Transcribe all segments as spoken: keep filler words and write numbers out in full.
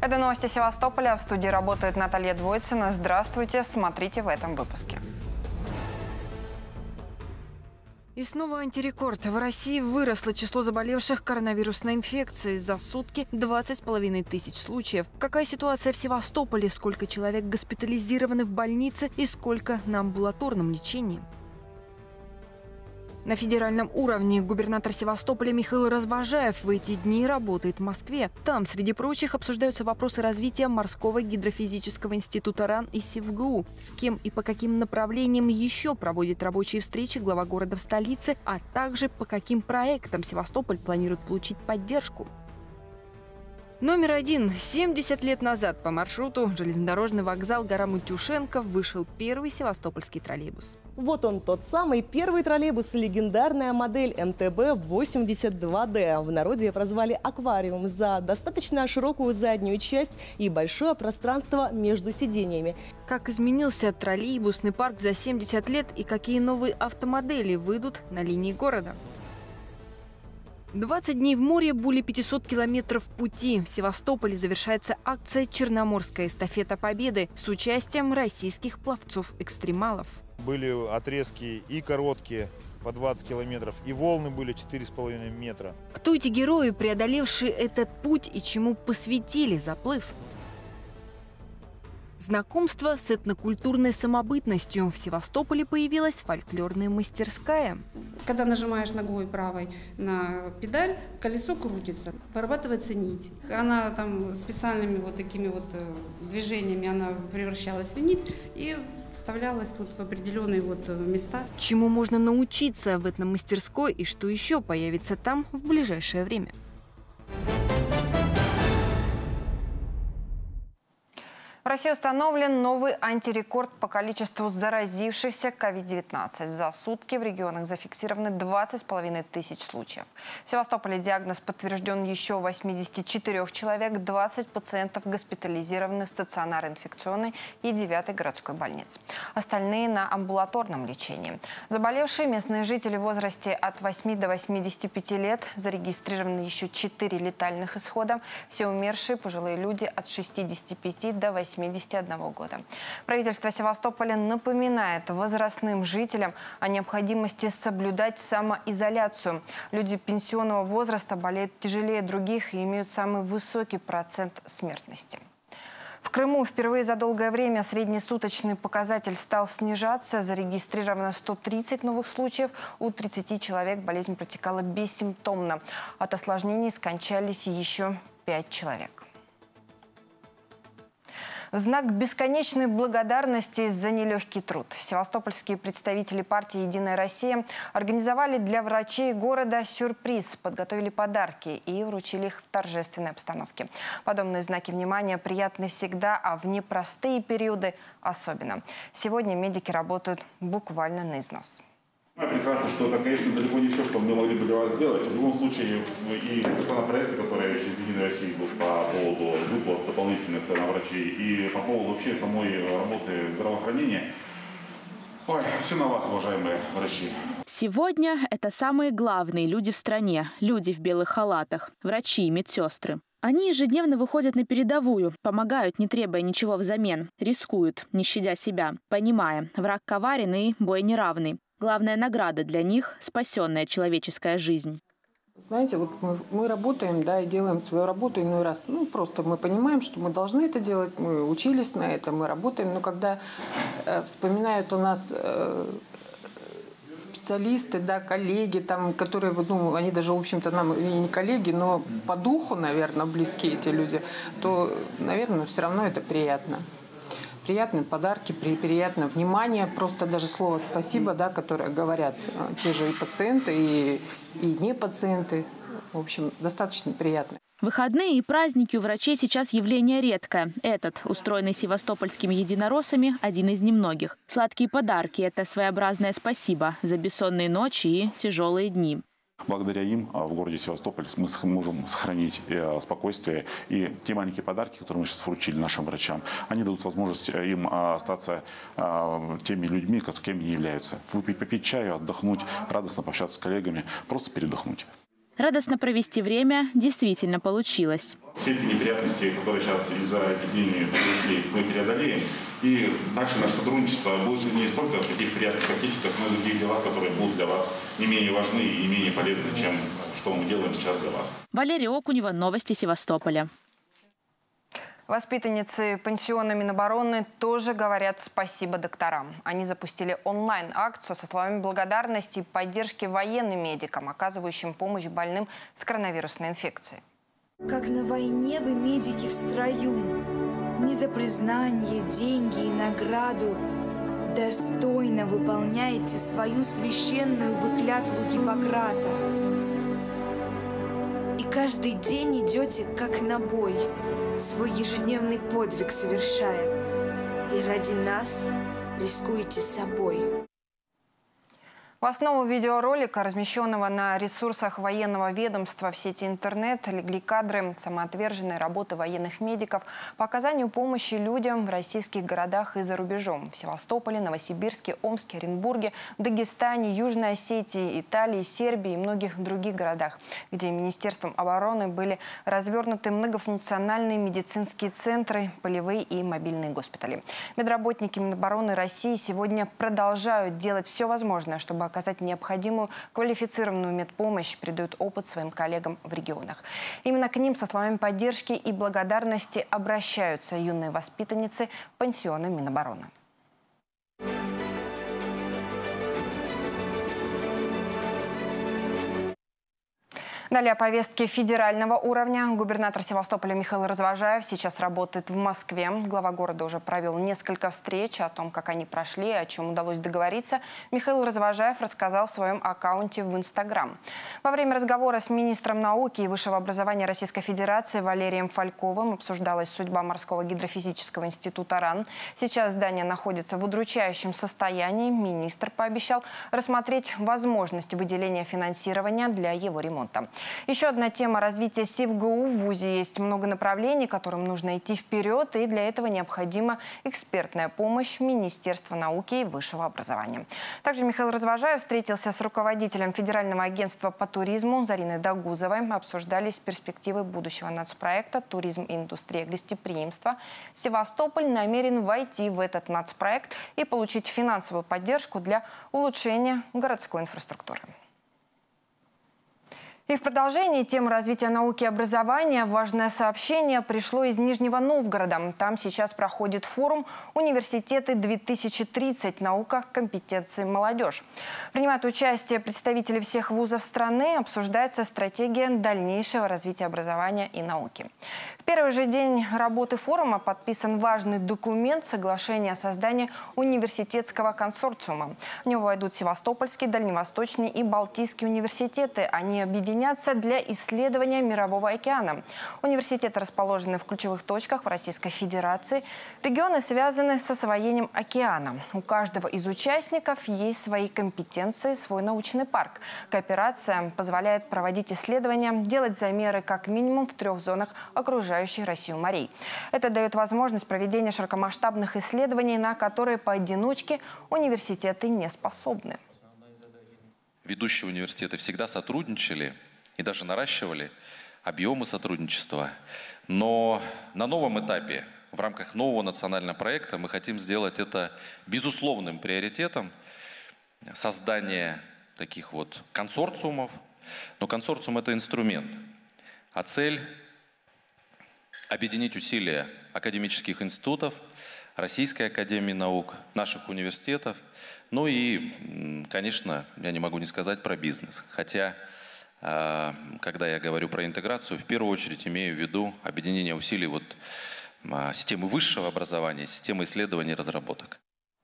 Это новости Севастополя. В студии работает Наталья Двойцина. Здравствуйте, смотрите в этом выпуске. И снова антирекорд. В России выросло число заболевших коронавирусной инфекцией. За сутки двадцать с половиной тысяч случаев. Какая ситуация в Севастополе? Сколько человек госпитализированы в больнице и сколько на амбулаторном лечении? На федеральном уровне губернатор Севастополя Михаил Развожаев в эти дни работает в Москве. Там, среди прочих, обсуждаются вопросы развития Морского гидрофизического института РАН и СевГУ. С кем и по каким направлениям еще проводит рабочие встречи глава города в столице, а также по каким проектам Севастополь планирует получить поддержку. Номер один. семьдесят лет назад по маршруту железнодорожный вокзал Гора Матюшенко вышел первый севастопольский троллейбус. Вот он, тот самый первый троллейбус, легендарная модель эм тэ бэ восемьдесят два дэ. В народе ее прозвали «Аквариум» за достаточно широкую заднюю часть и большое пространство между сидениями. Как изменился троллейбусный парк за семьдесят лет и какие новые автомодели выйдут на линии города? двадцать дней в море, более пятисот километров пути. В Севастополе завершается акция «Черноморская эстафета Победы» с участием российских пловцов-экстремалов. Были отрезки и короткие по двадцать километров, и волны были четыре с половиной метра. Кто эти герои, преодолевшие этот путь, и чему посвятили заплыв? Знакомство с этнокультурной самобытностью. В Севастополе появилась фольклорная мастерская. Когда нажимаешь ногой правой на педаль, колесо крутится, вырабатывается нить. Она там специальными вот такими вот движениями она превращалась в нить и вставлялась тут в определенные вот места. Чему можно научиться в этномастерской и что еще появится там в ближайшее время? В России установлен новый антирекорд по количеству заразившихся ковид девятнадцать. За сутки в регионах зафиксированы двадцать с половиной тысяч случаев. В Севастополе диагноз подтвержден еще восьмидесяти четырёх человек, двадцать пациентов госпитализированы в стационар инфекционной и девятой городской больнице. Остальные на амбулаторном лечении. Заболевшие местные жители в возрасте от восьми до восьмидесяти пяти лет. Зарегистрированы еще четыре летальных исхода. Все умершие пожилые люди от шестидесяти пяти до восьмидесяти одного года. Правительство Севастополя напоминает возрастным жителям о необходимости соблюдать самоизоляцию. Люди пенсионного возраста болеют тяжелее других и имеют самый высокий процент смертности. В Крыму впервые за долгое время среднесуточный показатель стал снижаться. Зарегистрировано сто тридцать новых случаев. У тридцати человек болезнь протекала бессимптомно. От осложнений скончались еще пять человек. В знак бесконечной благодарности за нелегкий труд севастопольские представители партии «Единая Россия» организовали для врачей города сюрприз, подготовили подарки и вручили их в торжественной обстановке. Подобные знаки внимания приятны всегда, а в непростые периоды особенно. Сегодня медики работают буквально на износ. Прекрасно, что это, конечно, далеко не все, что мы могли бы для вас сделать. В любом случае, и законопроекты, которые из «Единой России» идут по поводу выплат дополнительных на врачей и по поводу вообще самой работы здравоохранения. Ой, все на вас, уважаемые врачи. Сегодня это самые главные люди в стране. Люди в белых халатах. Врачи и медсестры. Они ежедневно выходят на передовую, помогают, не требуя ничего взамен, рискуют, не щадя себя, понимая, враг коварен и бой неравный. Главная награда для них – спасенная человеческая жизнь. Знаете, вот мы, мы работаем, да, и делаем свою работу иной раз. Ну, просто мы понимаем, что мы должны это делать, мы учились на это, мы работаем. Но когда э, вспоминают у нас э, специалисты, да, коллеги, там, которые, ну, они даже, в общем-то, нам и не коллеги, но по духу, наверное, близкие эти люди, то, наверное, все равно это приятно. Приятные подарки, приятное внимание, просто даже слово «спасибо», да, которое говорят те же и пациенты, и, и не пациенты. В общем, достаточно приятно. Выходные и праздники у врачей сейчас явление редкое. Этот, устроенный севастопольскими единороссами, один из немногих. Сладкие подарки – это своеобразное спасибо за бессонные ночи и тяжелые дни. Благодаря им в городе Севастополь мы можем сохранить спокойствие. И те маленькие подарки, которые мы сейчас вручили нашим врачам, они дадут возможность им остаться теми людьми, кем они являются. Выпить, попить чаю, отдохнуть, радостно пообщаться с коллегами, просто передохнуть. Радостно провести время действительно получилось. Все эти неприятности, которые сейчас из-за эпидемии пришли, мы преодолеем. И дальше наше сотрудничество будет не столько в таких приятных пакетиках, но и в других делах, которые будут для вас не менее важны и не менее полезны, чем что мы делаем сейчас для вас. Валерия Окунева, новости Севастополя. Воспитанницы пансиона Минобороны тоже говорят спасибо докторам. Они запустили онлайн-акцию со словами благодарности и поддержки военным медикам, оказывающим помощь больным с коронавирусной инфекцией. Как на войне вы, медики, в строю. Не за признание, деньги и награду достойно выполняете свою священную вы клятву Гиппократа. И каждый день идете как на бой, свой ежедневный подвиг совершая. И ради нас рискуете собой. В основу видеоролика, размещенного на ресурсах военного ведомства в сети интернет, легли кадры самоотверженной работы военных медиков по оказанию помощи людям в российских городах и за рубежом. В Севастополе, Новосибирске, Омске, Оренбурге, Дагестане, Южной Осетии, Италии, Сербии и многих других городах, где Министерством обороны были развернуты многофункциональные медицинские центры, полевые и мобильные госпитали. Медработники Минобороны России сегодня продолжают делать все возможное, чтобы оказать необходимую квалифицированную медпомощь, передают опыт своим коллегам в регионах. Именно к ним со словами поддержки и благодарности обращаются юные воспитанницы пансиона Минобороны. Далее о повестке федерального уровня. Губернатор Севастополя Михаил Развожаев сейчас работает в Москве. Глава города уже провел несколько встреч. О том, как они прошли, о чем удалось договориться, Михаил Развожаев рассказал в своем аккаунте в Инстаграм. Во время разговора с министром науки и высшего образования Российской Федерации Валерием Фальковым обсуждалась судьба морского гидрофизического института РАН. Сейчас здание находится в удручающем состоянии. Министр пообещал рассмотреть возможность выделения финансирования для его ремонта. Еще одна тема развития СивГУ. В ВУЗе есть много направлений, которым нужно идти вперед, и для этого необходима экспертная помощь Министерства науки и высшего образования. Также Михаил Развожаев встретился с руководителем Федерального агентства по туризму Зариной Дагузовой. Обсуждались перспективы будущего нацпроекта «Туризм и индустрия гостеприимства». Севастополь намерен войти в этот нацпроект и получить финансовую поддержку для улучшения городской инфраструктуры. И в продолжении темы развития науки и образования важное сообщение пришло из Нижнего Новгорода. Там сейчас проходит форум «Университеты две тысячи тридцать. Наука, компетенции, молодежь». Принимают участие представители всех вузов страны. Обсуждается стратегия дальнейшего развития образования и науки. В первый же день работы форума подписан важный документ — соглашение о создании университетского консорциума. В него войдут Севастопольский, Дальневосточный и Балтийский университеты. Они объединяются для исследования Мирового океана. Университеты расположены в ключевых точках в Российской Федерации. Регионы связаны с освоением океана. У каждого из участников есть свои компетенции, свой научный парк. Кооперация позволяет проводить исследования, делать замеры как минимум в трех зонах окружающей Россию морей. Это дает возможность проведения широкомасштабных исследований, на которые поодиночке университеты не способны. Ведущие университеты всегда сотрудничали и даже наращивали объемы сотрудничества. Но на новом этапе, в рамках нового национального проекта, мы хотим сделать это безусловным приоритетом — создание таких вот консорциумов. Но консорциум — это инструмент, а цель — объединить усилия академических институтов, Российской академии наук, наших университетов. Ну и, конечно, я не могу не сказать про бизнес. Хотя, когда я говорю про интеграцию, в первую очередь имею в виду объединение усилий вот системы высшего образования, системы исследований и разработок.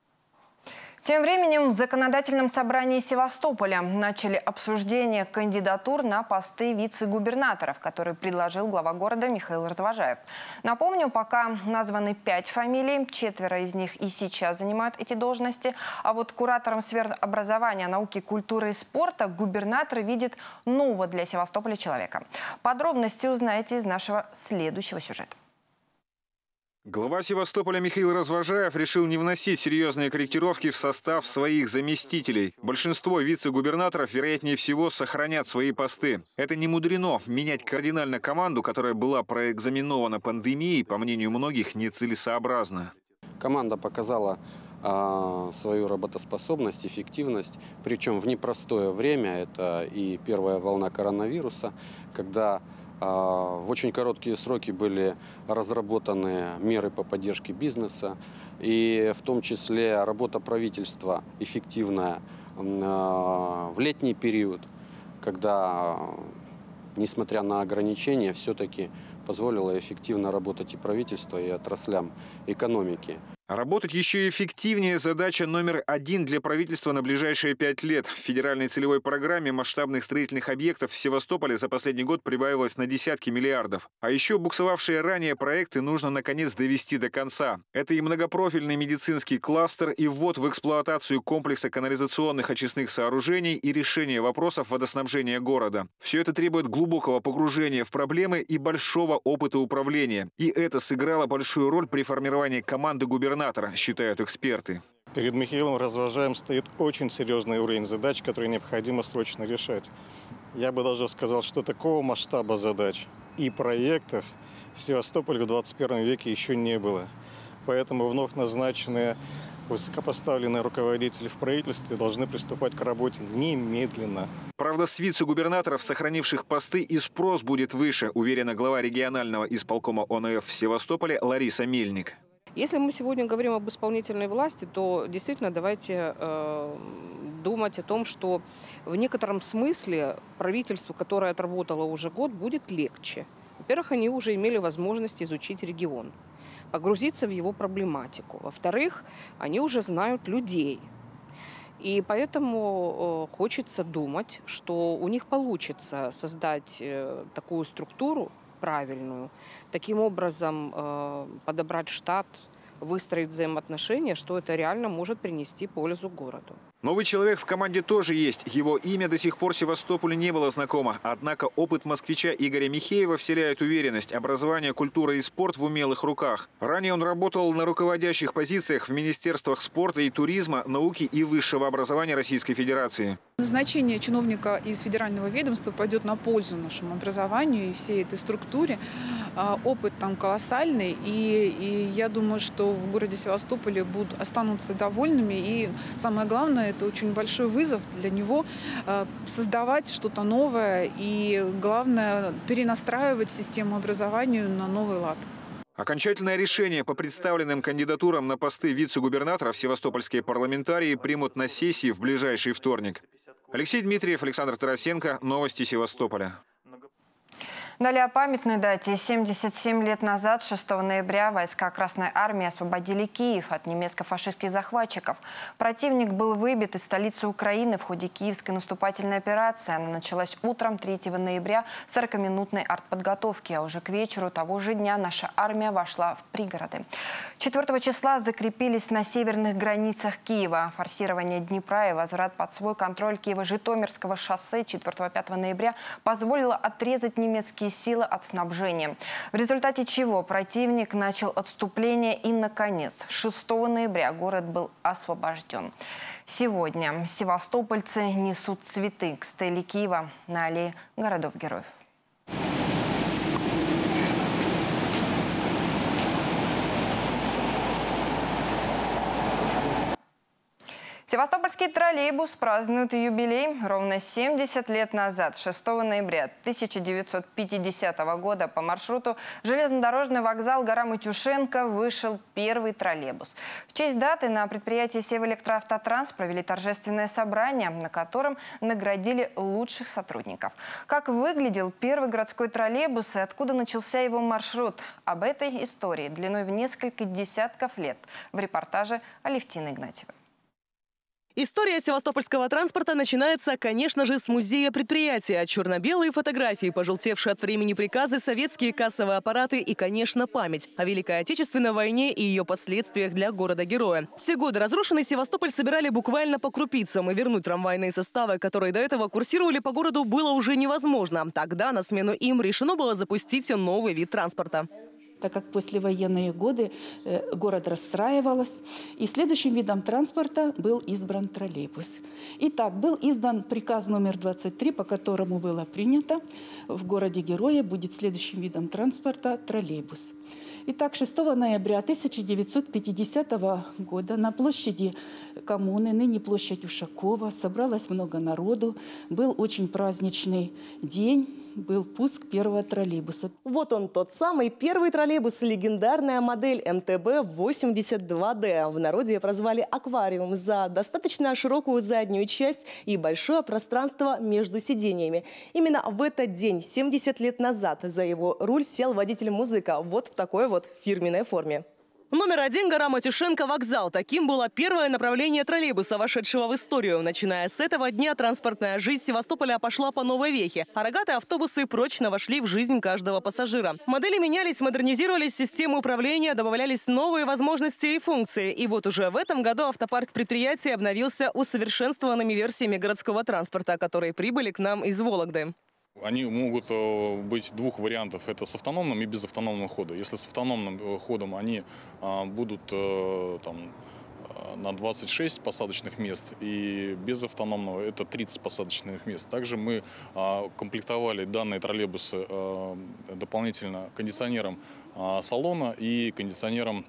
Тем временем в Законодательном собрании Севастополя начали обсуждение кандидатур на посты вице-губернаторов, которые предложил глава города Михаил Развожаев. Напомню, пока названы пять фамилий, четверо из них и сейчас занимают эти должности. А вот куратором сфер образования, науки, культуры и спорта губернатор видит нового для Севастополя человека. Подробности узнаете из нашего следующего сюжета. Глава Севастополя Михаил Развожаев решил не вносить серьезные корректировки в состав своих заместителей. Большинство вице-губернаторов, вероятнее всего, сохранят свои посты. Это не мудрено. Менять кардинально команду, которая была проэкзаменована пандемией, по мнению многих, нецелесообразно. Команда показала а, свою работоспособность, эффективность, причем в непростое время. Это и первая волна коронавируса, когда в очень короткие сроки были разработаны меры по поддержке бизнеса, и в том числе работа правительства эффективная в летний период, когда, несмотря на ограничения, все-таки позволило эффективно работать и правительство, и отраслям экономики. Работать еще эффективнее – задача номер один для правительства на ближайшие пять лет. В федеральной целевой программе масштабных строительных объектов в Севастополе за последний год прибавилось на десятки миллиардов. А еще буксовавшие ранее проекты нужно наконец довести до конца. Это и многопрофильный медицинский кластер, и ввод в эксплуатацию комплекса канализационных очистных сооружений, и решение вопросов водоснабжения города. Все это требует глубокого погружения в проблемы и большого опыта управления. И это сыграло большую роль при формировании команды губернатора, считают эксперты. Перед Михаилом Развожаевым стоит очень серьезный уровень задач, которые необходимо срочно решать. Я бы даже сказал, что такого масштаба задач и проектов в Севастополе в двадцать первом веке еще не было. Поэтому вновь назначенные высокопоставленные руководители в правительстве должны приступать к работе немедленно. Правда, с вице-губернаторов, сохранивших посты, и спрос будет выше, уверена глава регионального исполкома О Н Ф в Севастополе Лариса Мельник. Если мы сегодня говорим об исполнительной власти, то действительно давайте э, думать о том, что в некотором смысле правительству, которое отработало уже год, будет легче. Во-первых, они уже имели возможность изучить регион, погрузиться в его проблематику. Во-вторых, они уже знают людей. И поэтому э, хочется думать, что у них получится создать э, такую структуру, правильную, таким образом э, подобрать штат, выстроить взаимоотношения, что это реально может принести пользу городу. Новый человек в команде тоже есть. Его имя до сих пор Севастополю не было знакомо. Однако опыт москвича Игоря Михеева вселяет уверенность. Образование, культура и спорт в умелых руках. Ранее он работал на руководящих позициях в министерствах спорта и туризма, науки и высшего образования Российской Федерации. Назначение чиновника из федерального ведомства пойдет на пользу нашему образованию и всей этой структуре. Опыт там колоссальный, и, и я думаю, что в городе Севастополе будут останутся довольными. И самое главное, это очень большой вызов для него создавать что-то новое и, главное, перенастраивать систему образования на новый лад. Окончательное решение по представленным кандидатурам на посты вице-губернаторов севастопольские парламентарии примут на сессии в ближайший вторник. Алексей Дмитриев, Александр Тарасенко. Новости Севастополя. Далее о памятной дате. семьдесят семь лет назад, шестого ноября, войска Красной Армии освободили Киев от немецко-фашистских захватчиков. Противник был выбит из столицы Украины в ходе киевской наступательной операции. Она началась утром третьего ноября с сорокаминутной артподготовки, а уже к вечеру того же дня наша армия вошла в пригороды. четвёртого числа закрепились на северных границах Киева. Форсирование Днепра и возврат под свой контроль Киево-Житомирского шоссе четвёртого-пятого ноября позволило отрезать немецкие силы от снабжения, в результате чего противник начал отступление, и, наконец, шестого ноября город был освобожден. Сегодня севастопольцы несут цветы к стеле Киева на аллее городов-героев. Севастопольский троллейбус празднует юбилей. Ровно семьдесят лет назад, шестого ноября тысяча девятьсот пятидесятого года, по маршруту железнодорожный вокзал Гора Матюшенко вышел первый троллейбус. В честь даты на предприятии Севэлектроавтотранс провели торжественное собрание, на котором наградили лучших сотрудников. Как выглядел первый городской троллейбус и откуда начался его маршрут? Об этой истории длиной в несколько десятков лет в репортаже Алевтины Игнатьевой. История севастопольского транспорта начинается, конечно же, с музея предприятия. Черно-белые фотографии, пожелтевшие от времени приказы, советские кассовые аппараты и, конечно, память о Великой Отечественной войне и ее последствиях для города-героя. В те годы разрушенный Севастополь собирали буквально по крупицам, и вернуть трамвайные составы, которые до этого курсировали по городу, было уже невозможно. Тогда на смену им решено было запустить новый вид транспорта. так как послевоенные годы город расстраивался. И следующим видом транспорта был избран троллейбус. Итак, был издан приказ номер двадцать три, по которому было принято: в городе Герое будет следующим видом транспорта троллейбус. Итак, шестого ноября тысяча девятьсот пятидесятого года на площади коммуны, ныне площадь Ушакова, собралось много народу. Был очень праздничный день. Был пуск первого троллейбуса. Вот он, тот самый первый троллейбус, легендарная модель эм тэ бэ восемьдесят два дэ. В народе ее прозвали «Аквариум» за достаточно широкую заднюю часть и большое пространство между сидениями. Именно в этот день, семьдесят лет назад, за его руль сел водитель-музыка вот в такой вот фирменной форме. Номер один – гора Матюшенко, вокзал. Таким было первое направление троллейбуса, вошедшего в историю. Начиная с этого дня транспортная жизнь Севастополя пошла по новой вехе, а рогатые автобусы прочно вошли в жизнь каждого пассажира. Модели менялись, модернизировались, системы управления, добавлялись новые возможности и функции. И вот уже в этом году автопарк предприятия обновился усовершенствованными версиями городского транспорта, которые прибыли к нам из Вологды. Они могут быть двух вариантов. Это с автономным и без автономного хода. Если с автономным ходом они будут там, на двадцать шесть посадочных мест, и без автономного это тридцать посадочных мест. Также мы комплектовали данные троллейбусы дополнительно кондиционером салона и кондиционером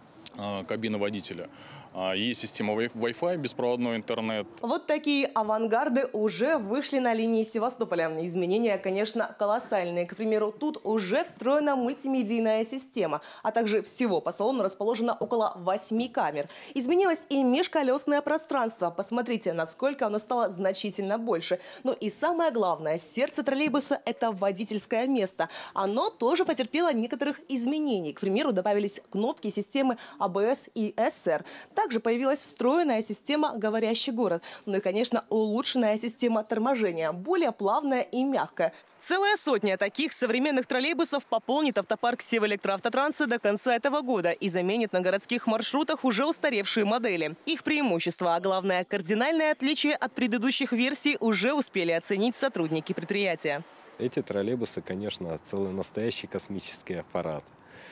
кабины водителя. Есть система Wi-Fi, беспроводной интернет. Вот такие авангарды уже вышли на линии Севастополя. Изменения, конечно, колоссальные. К примеру, тут уже встроена мультимедийная система, а также всего по салону расположено около восьми камер. Изменилось и межколесное пространство. Посмотрите, насколько оно стало значительно больше. Ну и самое главное, сердце троллейбуса – это водительское место. Оно тоже потерпело некоторых изменений. К примеру, добавились кнопки системы а бэ эс и эс эр. Также появилась встроенная система «Говорящий город». Ну и, конечно, улучшенная система торможения, более плавная и мягкая. Целая сотня таких современных троллейбусов пополнит автопарк Севэлектроавтотранса до конца этого года и заменит на городских маршрутах уже устаревшие модели. Их преимущества, а главное, кардинальное отличие от предыдущих версий уже успели оценить сотрудники предприятия. Эти троллейбусы, конечно, целый настоящий космический аппарат.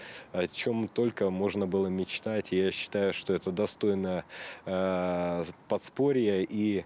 О чем только можно было мечтать. Я считаю, что это достойно э, подспорья и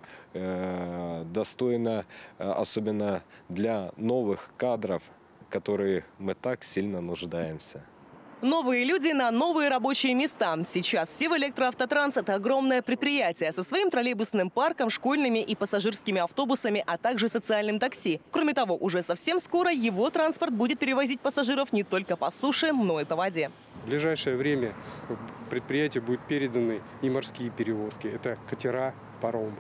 э, достойно, э, особенно для новых кадров, которые мы так сильно нуждаемся. Новые люди на новые рабочие места. Сейчас Севэлектроавтотранс – это огромное предприятие со своим троллейбусным парком, школьными и пассажирскими автобусами, а также социальным такси. Кроме того, уже совсем скоро его транспорт будет перевозить пассажиров не только по суше, но и по воде. В ближайшее время предприятию будут переданы и морские перевозки. Это катера, паром.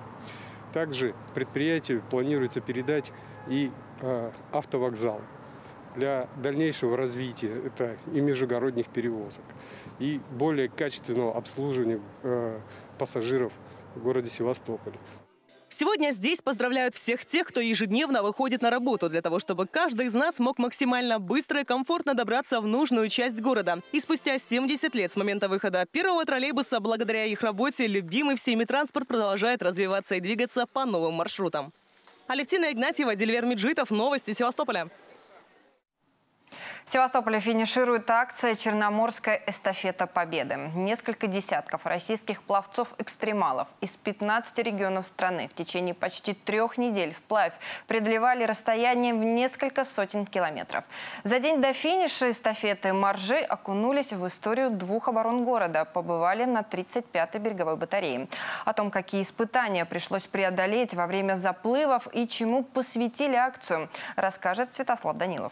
Также предприятию планируется передать и э, автовокзал. Для дальнейшего развития это и междугородних перевозок, и более качественного обслуживания э, пассажиров в городе Севастополе. Сегодня здесь поздравляют всех тех, кто ежедневно выходит на работу, для того, чтобы каждый из нас мог максимально быстро и комфортно добраться в нужную часть города. И спустя семьдесят лет с момента выхода первого троллейбуса, благодаря их работе, любимый всеми транспорт продолжает развиваться и двигаться по новым маршрутам. Алевтина Игнатьева, Дильвер Меджитов, новости Севастополя. В Севастополе финиширует акция «Черноморская эстафета Победы». Несколько десятков российских пловцов-экстремалов из пятнадцати регионов страны в течение почти трех недель вплавь преодолевали расстояние в несколько сотен километров. За день до финиша эстафеты моржи окунулись в историю двух оборон города, побывали на тридцать пятой береговой батарее. О том, какие испытания пришлось преодолеть во время заплывов и чему посвятили акцию, расскажет Святослав Данилов.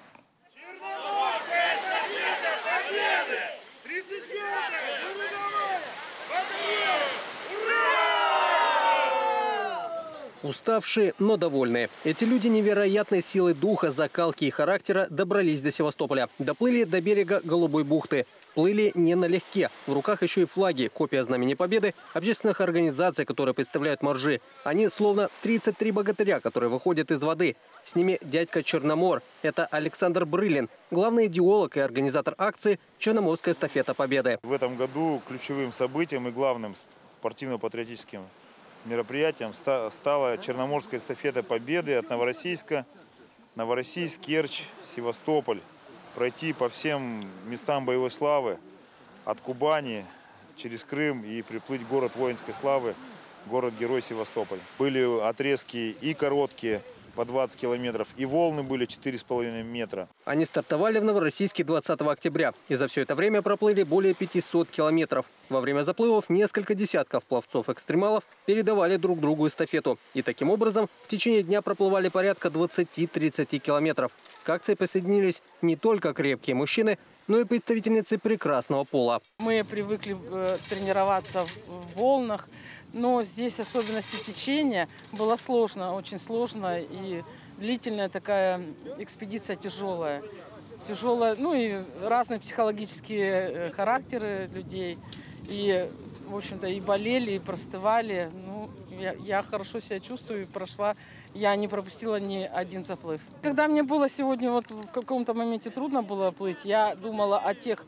Уставшие, но довольные. Эти люди невероятной силой духа, закалки и характера добрались до Севастополя. Доплыли до берега Голубой бухты. Плыли не налегке. В руках еще и флаги, копия Знамени Победы, общественных организаций, которые представляют моржи. Они словно тридцать три богатыря, которые выходят из воды. С ними дядька Черномор. Это Александр Брылин, главный идеолог и организатор акции «Черноморская эстафета Победы». В этом году ключевым событием и главным спортивно-патриотическим мероприятием стала Черноморская эстафета Победы от Новороссийска, Новороссийск, Керчь, Севастополь. пройти по всем местам боевой славы от Кубани через Крым и приплыть в город воинской славы, город-герой Севастополь. Были отрезки и короткие, по двадцать километров, и волны были четыре с половиной метра. Они стартовали в Новороссийске двадцатого октября и за все это время проплыли более пятисот километров. Во время заплывов несколько десятков пловцов-экстремалов передавали друг другу эстафету. И таким образом в течение дня проплывали порядка двадцати-тридцати километров. К акции присоединились не только крепкие мужчины, но и представительницы прекрасного пола. Мы привыкли э, тренироваться в волнах, но здесь особенности течения было сложно, очень сложно, и длительная такая экспедиция тяжелая. Тяжелая, ну и разные психологические характеры людей. И, в общем-то, и болели, и простывали. Ну, я, я хорошо себя чувствую и прошла. Я не пропустила ни один заплыв. Когда мне было сегодня, вот в каком-то моменте трудно было плыть, я думала о тех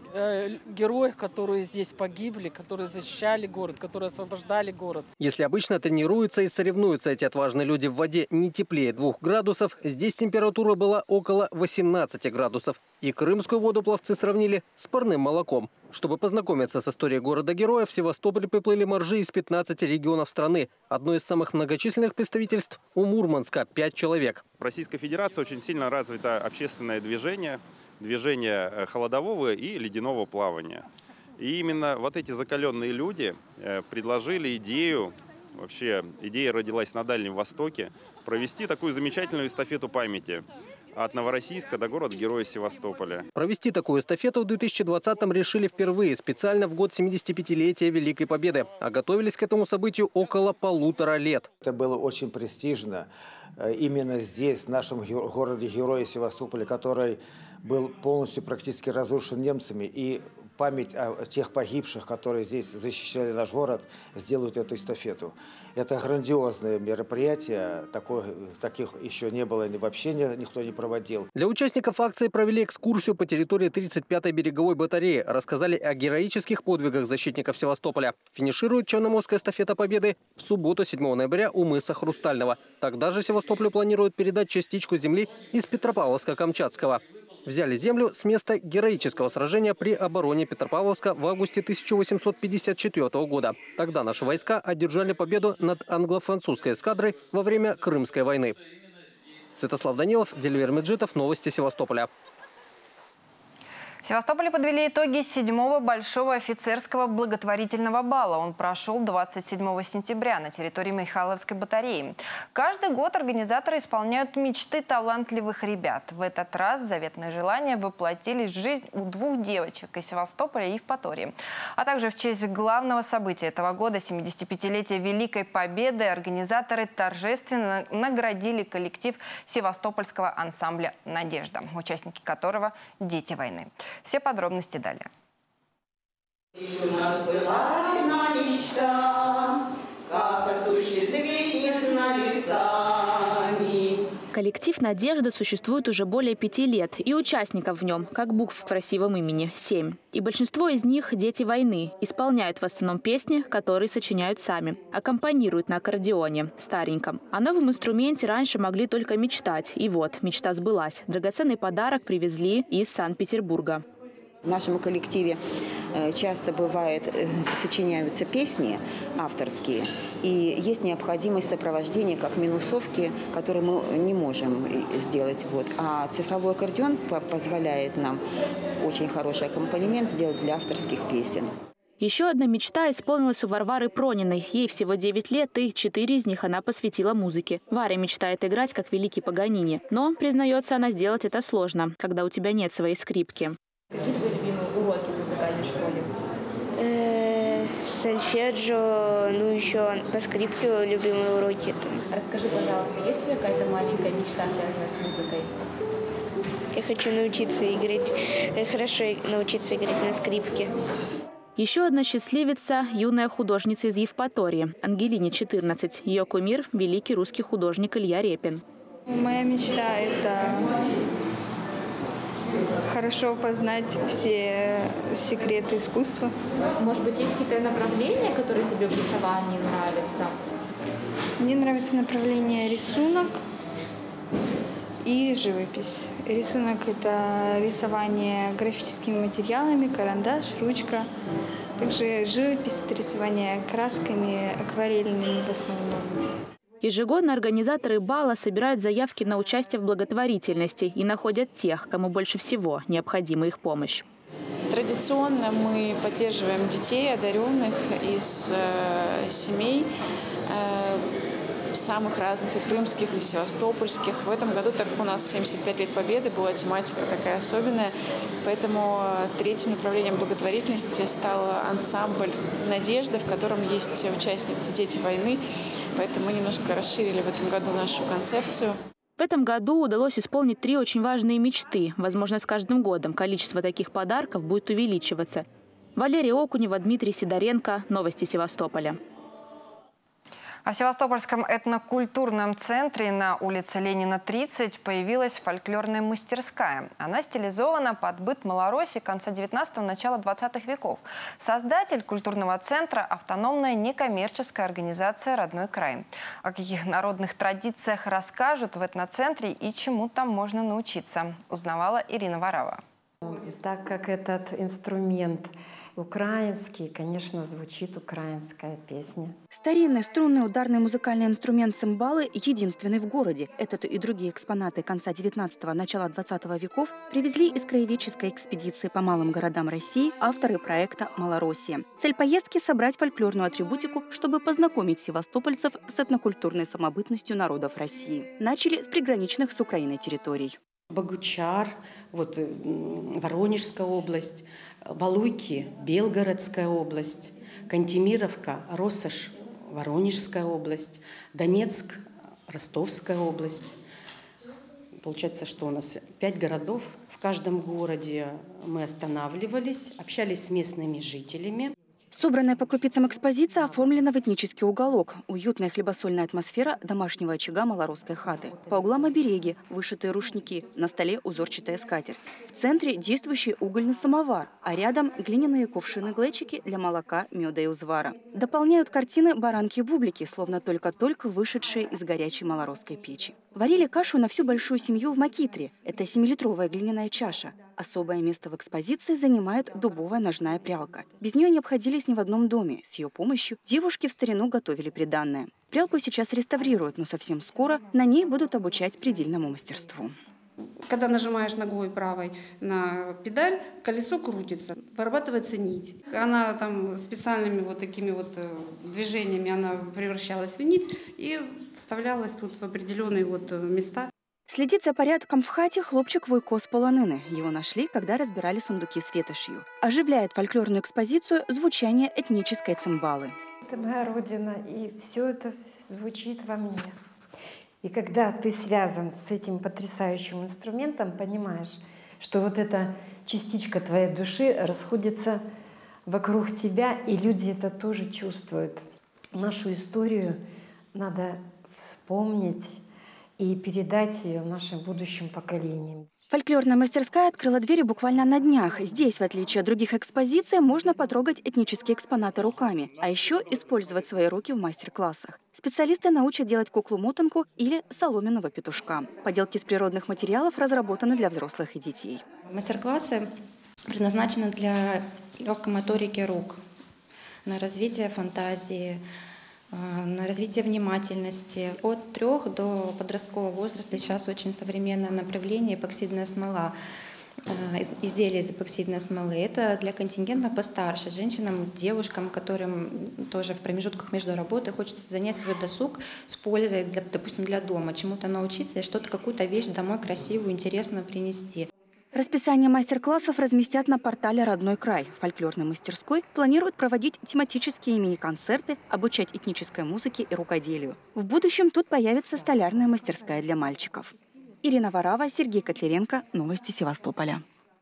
э, героях, которые здесь погибли, которые защищали город, которые освобождали город. Если обычно тренируются и соревнуются эти отважные люди в воде не теплее двух градусов, здесь температура была около восемнадцати градусов. И крымскую воду пловцы сравнили с парным молоком. Чтобы познакомиться с историей города-героя, в Севастополь приплыли моржи из пятнадцати регионов страны. Одно из самых многочисленных представительств у Мурманска – пять человек. В Российской Федерации очень сильно развито общественное движение, движение холодового и ледяного плавания. И именно вот эти закаленные люди предложили идею, вообще идея родилась на Дальнем Востоке, провести такую замечательную эстафету памяти от Новороссийска до города-героя Севастополя. Провести такую эстафету в две тысячи двадцатом решили впервые, специально в год семидесятипятилетия Великой Победы. А готовились к этому событию около полутора лет. Это было очень престижно. Именно здесь, в нашем городе-герое Севастополе, который был полностью практически разрушен немцами, и память о тех погибших, которые здесь защищали наш город, сделают эту эстафету. Это грандиозное мероприятие, такое, таких еще не было, вообще никто не проводил. Для участников акции провели экскурсию по территории тридцать пятой береговой батареи, рассказали о героических подвигах защитников Севастополя. Финиширует Черноморская эстафета Победы в субботу, седьмого ноября, у мыса Хрустального. Тогда же Севастополю планируют передать частичку земли из Петропавловска-Камчатского. Взяли землю с места героического сражения при обороне Петропавловска в августе тысяча восемьсот пятьдесят четвёртого года. Тогда наши войска одержали победу над англо-французской эскадрой во время Крымской войны. Святослав Данилов, Дельвир Меджитов, новости Севастополя. В Севастополе подвели итоги седьмого большого офицерского благотворительного бала. Он прошел двадцать седьмого сентября на территории Михайловской батареи. Каждый год организаторы исполняют мечты талантливых ребят. В этот раз заветные желания воплотились в жизнь у двух девочек из Севастополя и Евпатории. А также в честь главного события этого года, семидесятипятилетия Великой Победы, организаторы торжественно наградили коллектив севастопольского ансамбля «Надежда», участники которого – дети войны. Все подробности далее. У нас была одна мечта, как осуществить не знали сами. Коллектив «Надежда» существует уже более пяти лет, и участников в нем, как букв в красивом имени, семь. И большинство из них – дети войны, исполняют в основном песни, которые сочиняют сами, аккомпанируют на аккордеоне, стареньком. О новом инструменте раньше могли только мечтать, и вот, мечта сбылась. Драгоценный подарок привезли из Санкт-Петербурга. В нашем коллективе часто бывает, сочиняются песни авторские, и есть необходимость сопровождения как минусовки, которую мы не можем сделать. Вот. А цифровой аккордеон позволяет нам очень хороший аккомпанемент сделать для авторских песен. Еще одна мечта исполнилась у Варвары Прониной. Ей всего девять лет, и четыре из них она посвятила музыке. Варя мечтает играть, как великий Паганини. Но, признается она, сделать это сложно, когда у тебя нет своей скрипки. Какие твои любимые уроки в музыкальной школе? Э, сольфеджио, ну еще по скрипту любимые уроки. Расскажи, пожалуйста, есть у тебя какая-то маленькая мечта, связанная с музыкой? Я хочу научиться играть, хорошо научиться играть на скрипке. Еще одна счастливица – юная художница из Евпатории. Ангелине четырнадцать. Ее кумир – великий русский художник Илья Репин. Моя мечта – это хорошо познать все секреты искусства. Может быть, есть какие-то направления, которые тебе в рисовании нравятся? Мне нравится направление рисунок, и живопись. Рисунок – это рисование графическими материалами, карандаш, ручка. Также живопись – это рисование красками, акварельными в основном. Ежегодно организаторы бала собирают заявки на участие в благотворительности и находят тех, кому больше всего необходима их помощь. Традиционно мы поддерживаем детей, одаренных из э, семей э, самых разных, и крымских, и севастопольских. В этом году, так как у нас семьдесят пять лет Победы, была тематика такая особенная, поэтому третьим направлением благотворительности стал ансамбль «Надежда», в котором есть участницы «Дети войны», поэтому мы немножко расширили в этом году нашу концепцию. В этом году удалось исполнить три очень важные мечты. Возможно, с каждым годом количество таких подарков будет увеличиваться. Валерия Окунева, Дмитрий Сидоренко. Новости Севастополя. А в Севастопольском этнокультурном центре на улице Ленина, тридцать появилась фольклорная мастерская. Она стилизована под быт Малороссии конца девятнадцатого – начала двадцатых веков. Создатель культурного центра – автономная некоммерческая организация «Родной край». О каких народных традициях расскажут в этноцентре и чему там можно научиться, узнавала Ирина Варава. Так как этот инструмент украинский, конечно, звучит украинская песня. Старинный струнный ударный музыкальный инструмент цимбалы единственный в городе. Этот и другие экспонаты конца девятнадцатого – начала двадцатого веков привезли из краеведческой экспедиции по малым городам России авторы проекта «Малороссия». Цель поездки – собрать фольклорную атрибутику, чтобы познакомить севастопольцев с этнокультурной самобытностью народов России. Начали с приграничных с Украиной территорий. Богучар, вот, Воронежская область, Валуйки, Белгородская область, Кантемировка, Россошь, Воронежская область, Донецк, Ростовская область. Получается, что у нас пять городов. В каждом городе мы останавливались, общались с местными жителями. Собранная по крупицам экспозиция оформлена в этнический уголок. Уютная хлебосольная атмосфера домашнего очага малоросской хаты. По углам обереги, вышитые рушники, на столе узорчатая скатерть. В центре действующий угольный самовар, а рядом глиняные кувшины-глечики для молока, меда и узвара. Дополняют картины баранки и бублики, словно только-только вышедшие из горячей малоросской печи. Варили кашу на всю большую семью в макитре. Это семилитровая глиняная чаша. Особое место в экспозиции занимает дубовая ножная прялка. Без нее не обходились ни в одном доме. С ее помощью девушки в старину готовили приданное. Прялку сейчас реставрируют, но совсем скоро на ней будут обучать предельному мастерству. Когда нажимаешь ногой правой на педаль, колесо крутится, вырабатывается нить. Она там специальными вот такими вот движениями она превращалась в нить и вставлялась тут в определенные вот места. Следит за порядком в хате хлопчик Вуйко с полонины. Его нашли, когда разбирали сундуки с ветошью. Оживляет фольклорную экспозицию звучание этнической цимбалы. Это моя родина, и все это звучит во мне. И когда ты связан с этим потрясающим инструментом, понимаешь, что вот эта частичка твоей души расходится вокруг тебя, и люди это тоже чувствуют. Нашу историю надо вспомнить и передать ее нашим будущим поколениям. Фольклорная мастерская открыла двери буквально на днях. Здесь, в отличие от других экспозиций, можно потрогать этнические экспонаты руками, а еще использовать свои руки в мастер-классах. Специалисты научат делать куклу-мотанку или соломенного петушка. Поделки из природных материалов разработаны для взрослых и детей. Мастер-классы предназначены для легкой моторики рук, на развитие фантазии, на развитие внимательности. От трех до подросткового возраста сейчас очень современное направление — эпоксидная смола, изделия из эпоксидной смолы. Это для контингента постарше, женщинам, девушкам, которым тоже в промежутках между работой хочется занять свой досуг с пользой, для, допустим, для дома, чему-то научиться и что-то, какую-то вещь домой красивую, интересную принести. Расписание мастер-классов разместят на портале «Родной край». В фольклорной мастерской планируют проводить тематические мини-концерты, обучать этнической музыке и рукоделию. В будущем тут появится столярная мастерская для мальчиков. Ирина Варава, Сергей Котляренко. Новости Севастополя.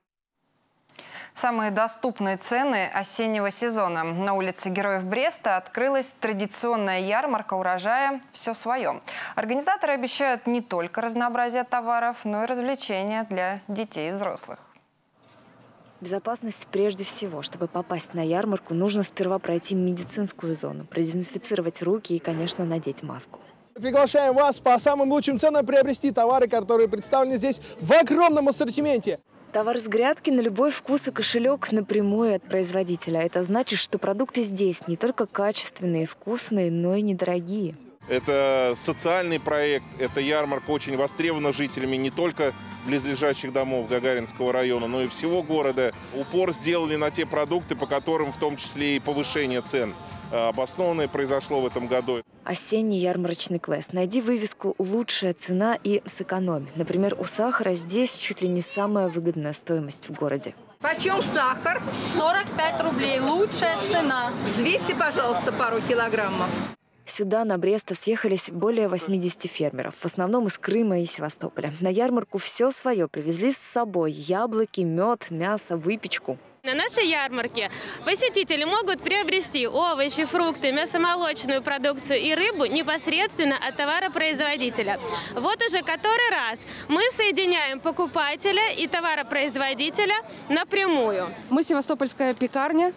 Самые доступные цены осеннего сезона. На улице Героев Бреста открылась традиционная ярмарка урожая «Все свое». Организаторы обещают не только разнообразие товаров, но и развлечения для детей и взрослых. Безопасность прежде всего. Чтобы попасть на ярмарку, нужно сперва пройти медицинскую зону, продезинфицировать руки и, конечно, надеть маску. Приглашаем вас по самым лучшим ценам приобрести товары, которые представлены здесь в огромном ассортименте. Товар с грядки на любой вкус и кошелек напрямую от производителя. Это значит, что продукты здесь не только качественные и вкусные, но и недорогие. Это социальный проект, это ярмарка очень востребована жителями не только близлежащих домов Гагаринского района, но и всего города. Упор сделали на те продукты, по которым в том числе и повышение цен обоснованное произошло в этом году. Осенний ярмарочный квест. Найди вывеску «Лучшая цена» и сэкономь. Например, у сахара здесь чуть ли не самая выгодная стоимость в городе. Почем сахар? сорок пять рублей. Лучшая цена. Взвесьте, пожалуйста, пару килограммов. Сюда, на Бреста, съехались более восьмидесяти фермеров, в основном из Крыма и Севастополя. На ярмарку все свое привезли с собой – яблоки, мед, мясо, выпечку. На нашей ярмарке посетители могут приобрести овощи, фрукты, мясомолочную продукцию и рыбу непосредственно от товаропроизводителя. Вот уже который раз мы соединяем покупателя и товаропроизводителя напрямую. Мы севастопольская пекарня.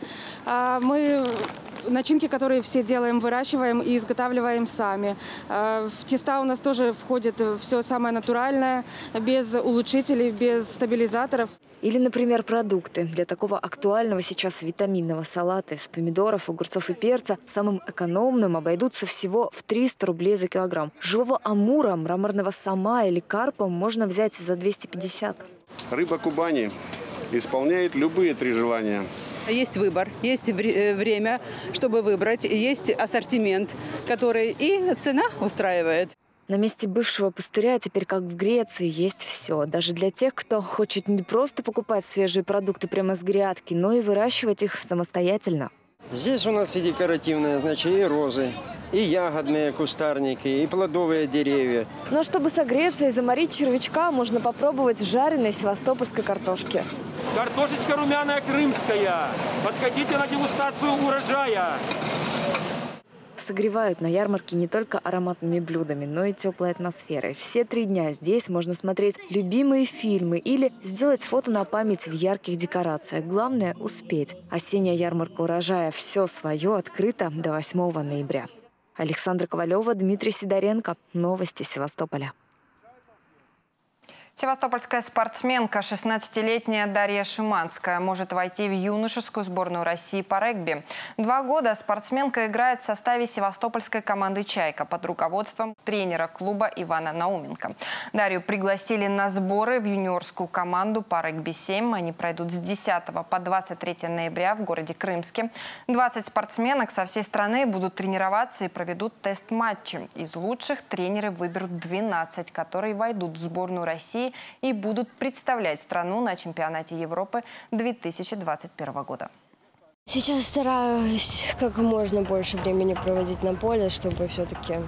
Мы начинки, которые все делаем, выращиваем и изготавливаем сами. В теста у нас тоже входит все самое натуральное, без улучшителей, без стабилизаторов. Или, например, продукты. Для такого актуального сейчас витаминного салата из помидоров, огурцов и перца самым экономным обойдутся всего в триста рублей за килограмм. Живого амура, мраморного сома или карпа можно взять за двести пятьдесят. Рыба Кубани исполняет любые три желания. Есть выбор, есть время, чтобы выбрать, есть ассортимент, который и цена устраивает. На месте бывшего пустыря теперь, как в Греции, есть все. Даже для тех, кто хочет не просто покупать свежие продукты прямо с грядки, но и выращивать их самостоятельно. Здесь у нас и декоративные, значит, и розы, и ягодные кустарники, и плодовые деревья. Но чтобы согреться и заморить червячка, можно попробовать жареной севастопольской картошки. Картошечка румяная крымская. Подходите на дегустацию урожая. Согревают на ярмарке не только ароматными блюдами, но и теплой атмосферой. Все три дня здесь можно смотреть любимые фильмы или сделать фото на память в ярких декорациях. Главное – успеть. Осенняя ярмарка урожая «Все свое» открыта до восьмого ноября. Александра Ковалева, Дмитрий Сидоренко. Новости Севастополя. Севастопольская спортсменка, шестнадцатилетняя Дарья Шиманская, может войти в юношескую сборную России по регби. Два года спортсменка играет в составе севастопольской команды «Чайка» под руководством тренера клуба Ивана Науменко. Дарью пригласили на сборы в юниорскую команду по регби семь. Они пройдут с десятого по двадцать третье ноября в городе Крымске. двадцать спортсменок со всей страны будут тренироваться и проведут тест-матчи. Из лучших тренеры выберут двенадцать, которые войдут в сборную России и будут представлять страну на чемпионате Европы две тысячи двадцать первого года. Сейчас стараюсь как можно больше времени проводить на поле, чтобы все-таки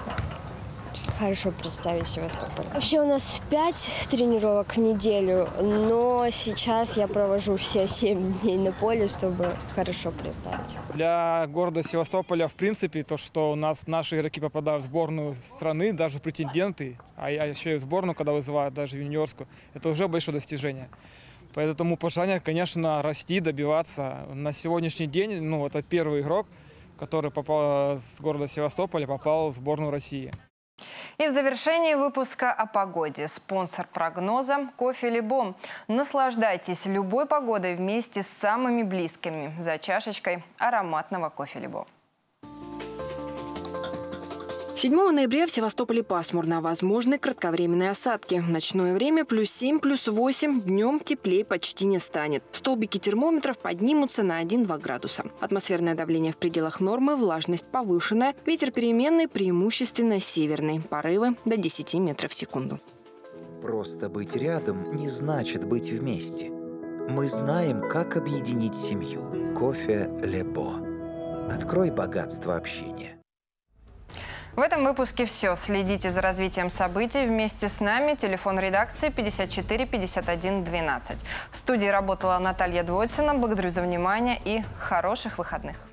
хорошо представить Севастополь. Вообще у нас пять тренировок в неделю, но сейчас я провожу все семь дней на поле, чтобы хорошо представить. Для города Севастополя, в принципе, то, что у нас наши игроки попадают в сборную страны, даже претенденты, а еще и в сборную, когда вызывают, даже в юниорскую, это уже большое достижение. Поэтому пожелание, конечно, расти, добиваться. На сегодняшний день, ну, это первый игрок, который попал с города Севастополя, попал в сборную России. И в завершении выпуска о погоде. Спонсор прогноза – Кофе Лебо. Наслаждайтесь любой погодой вместе с самыми близкими за чашечкой ароматного кофе Лебо. седьмого ноября в Севастополе пасмурно. Возможны кратковременные осадки. В ночное время плюс семь, плюс восемь. Днем теплее почти не станет. Столбики термометров поднимутся на один-два градуса. Атмосферное давление в пределах нормы, влажность повышенная. Ветер переменный, преимущественно северный. Порывы до десяти метров в секунду. Просто быть рядом не значит быть вместе. Мы знаем, как объединить семью. Кофе Лебо. Открой богатство общения. В этом выпуске все. Следите за развитием событий вместе с нами. Телефон редакции пятьдесят четыре пятьдесят один двенадцать. В студии работала Наталья Двойцина. Благодарю за внимание и хороших выходных.